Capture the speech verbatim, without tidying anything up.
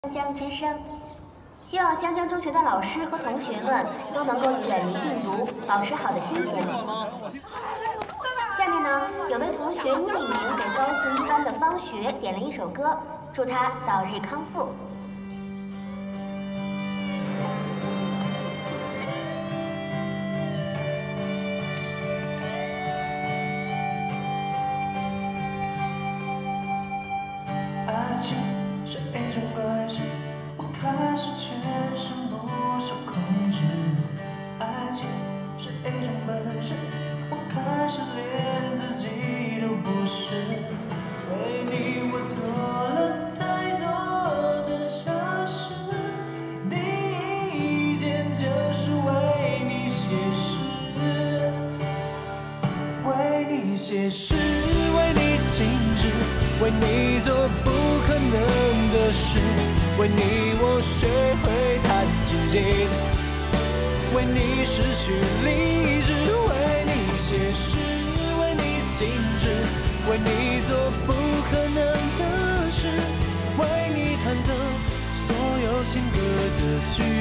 湘江之声，希望湘江中学的老师和同学们都能够远离病毒，保持好的心情。下面呢，有位同学匿名给高四一班的方学点了一首歌，祝他早日康复。 写诗为你静止，为你做不可能的事，为你我学会弹琴几次，为你失去理智，为你写诗，为你静止，为你做不可能的事，为你弹奏所有情歌的句